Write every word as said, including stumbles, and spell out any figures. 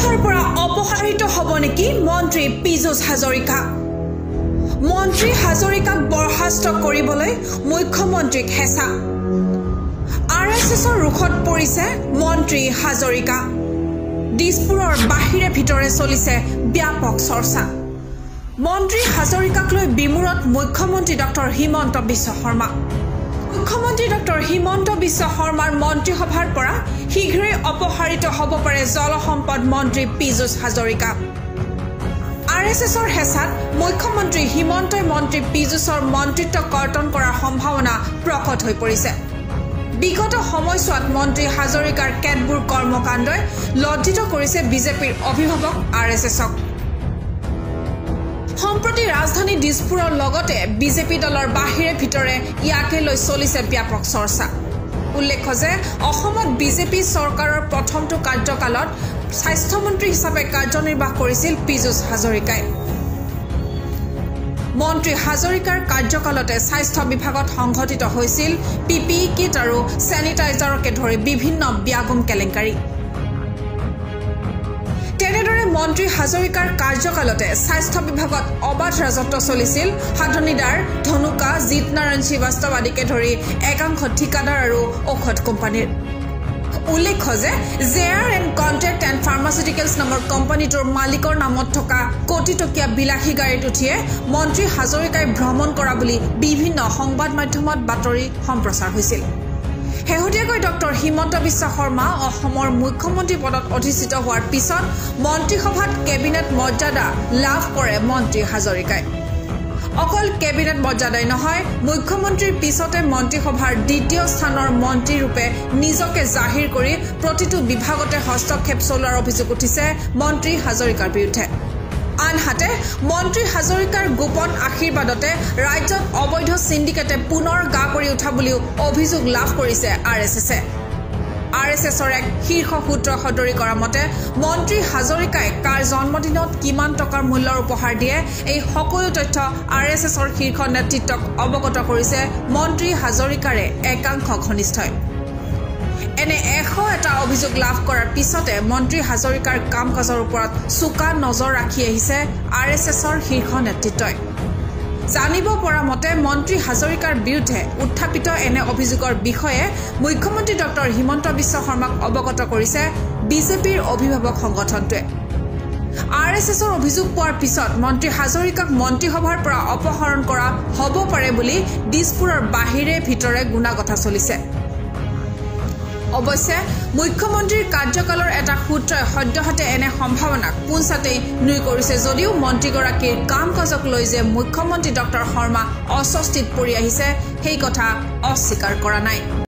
পদৰ পৰা অপসাৰিত হ'ব নেকি মন্ত্ৰী পীযুষ হাজৰিকা মন্ত্ৰী হাজৰিকাক বৰখাস্ত কৰিবলৈ মুখ্যমন্ত্ৰীক হেঁচা আৰ এছ এছৰ ৰুখত পৰিছে মন্ত্ৰী হাজৰিকা দিছপুৰৰ বাহিৰে ভিতৰে চলিছে ব্যাপক চৰ্চা মন্ত্ৰী হাজৰিকাক লৈ বিমূৰত মুখ্যমন্ত্ৰী ডক্টৰ হিমন্ত বিশ্ব শৰ্মা মুখ্যমন্ত্ৰী ডক্টৰ হিমন্ত বিশ্ব শৰ্মাৰ মন্ত্ৰীসভাৰ পৰা শীঘ্ৰেই অপসাৰিত হ'ব পাৰে জলসম্পদ মন্ত্ৰী পীযুষ হাজৰিকা আৰ এছ এছৰ হেঁচাত মুখ্যমন্ত্ৰী হিমন্তই মন্ত্ৰী পীযুষৰ মন্ত্ৰিত্ব কৰ্তন কৰাৰ সম্ভাৱনা প্ৰকট হৈ পৰিছে বিগত সময়ছোৱাত মন্ত্ৰী হাজৰিকাৰ কেতবোৰ কৰ্মকাণ্ডই লজ্জিত কৰিছে বিজেপিৰ অভিভাৱক আৰ এছ এছক সম্প্ৰতি ৰাজধানী দিছপুৰৰ লগতে বিজেপি দলৰ বাহিৰে ভিতৰে ইয়াকে লৈ চলিছে ব্যাপক চৰ্চা উল্লেখ্য যে অসমত বিজেপি চৰকাৰৰ প্ৰথমটো কাৰ্যকালত স্বাস্থ্যমন্ত্ৰী হিচাপে কাৰ্যনিৰ্বাহ কৰিছিল পীযুষ হাজৰিকাই মন্ত্ৰী হাজৰিকাৰ কাৰ্যকালতে স্বাস্থ্য বিভাগত সংঘটিত হৈছিল পি পি ই কিট আৰু চেনিটাইজাৰকে ধৰি বিভিন্ন ব্যাগুম কেলেংকাৰী তেনেদৰে মন্ত্ৰী হাজৰিকাৰ কাৰ্যকালতে স্বাস্থ্য বিভাগত অবাধ ৰাজত্ব চলিছিল সাধনীদাৰ ধনুকা জিতনাৰায়ণ শ্ৰীবাস্তৱ আদিকে ধৰি একাংশ ঠিকাদাৰ আৰু ঔষধ কোম্পানীৰ উল্লেখ্য যে J R and contract and pharmaceuticals নামৰ কোম্পানীটোৰ মালিকৰ নামত থকা কোটি টকীয়া বিলাসী গাড়ীত উঠিয়ে মন্ত্ৰী হাজৰিকাই ভ্ৰমণ কৰা বুলি বিভিন্ন সংবাদ মাধ্যমত বাতৰি সম্প্ৰচাৰ হৈছিল শেহতীয়াকৈ ডক্টৰ হিমন্ত বিশ্ব শৰ্মা অসমৰ মুখ্যমন্ত্ৰী পদত অধিষ্ঠিত হোৱাৰ পিছত মন্ত্ৰীসভাত কেবিনেট মৰ্যাদা লাভ কৰে মন্ত্ৰী হাজৰিকাই অকল কেবিনেট মৰ্যাদাই নহয় মুখ্যমন্ত্ৰীৰ পিছতে মন্ত্ৰীসভাৰ দ্বিতীয় স্থানৰ মন্ত্ৰীৰূপে নিজকে জাহিৰ কৰি প্ৰতিটো বিভাগতে হস্তক্ষেপ চলোৱাৰ অভিযোগ উঠিছে মন্ত্ৰী হাজৰিকাৰ বিৰুদ্ধে আনহাতে মন্ত্ৰী হাজৰিকাৰ গোপন আশীৰ্বাদতে ৰাজ্যত অবৈধ সিন্ডিকেটে পুনৰ গা কৰি উঠা বুলিও অভিযোগ লাভ কৰিছে আৰ এছ এছে আৰ এছ এছৰ এক শীৰ্ষ সূত্ৰ সদৰি কৰা মতে মন্ত্ৰী হাজৰিকাই কাৰ জন্মদিনত কিমান টকাৰ মূল্যৰ উপহাৰ দিয়ে এই সকলো তথ্য আৰ এছ এছৰ শীৰ্ষ নেতৃত্বক অৱগত কৰিছে মন্ত্ৰী হাজৰিকাৰে একাংশ ঘনিষ্ঠই এনে এশ এটা অভিযোগ লাভ কৰাৰ পিছতে মন্ত্ৰী হাজৰিকাৰ কাম কাজৰ ওপৰত চোকা নজৰ ৰাখি আহিছে আৰ এছ এছৰ শীৰ্ষ নেতৃত্বই জানিব পৰা মতে মন্ত্ৰী হাজৰিকাৰ বিৰুদ্ধে উত্থাপিত এনে অভিযোগৰ বিষয়ে মুখ্যমন্ত্ৰী ডক্টৰ হিমন্ত বিশ্ব শৰ্মাক অৱগত কৰিছে বিজেপিৰ অভিভাৱক সংগঠনটোৱে আৰ এছ এছৰ অভিযোগ পোৱাৰ পিছত মন্ত্ৰী হাজৰিকাক মন্ত্ৰীসভাৰ পৰা অপসাৰণ কৰা হ'ব পাৰে বুলি দিছপুৰৰ বাহিৰে ভিতৰে গুণাগথা চলিছে অৱশ্যে মুখ্যমন্ত্ৰীৰ কাৰ্যকালৰ এটা সূত্ৰই সদ্যহতে এনে সম্ভাৱনাক পোনছাতেই নুই কৰিছে যদিও মন্ত্ৰীগৰাকীৰ কাম কাজক লৈ যে মুখ্যমন্ত্ৰী ডক্টৰ শৰ্মা অস্বস্তিত পৰি আহিছে সেই কথা অস্বীকাৰ কৰা নাই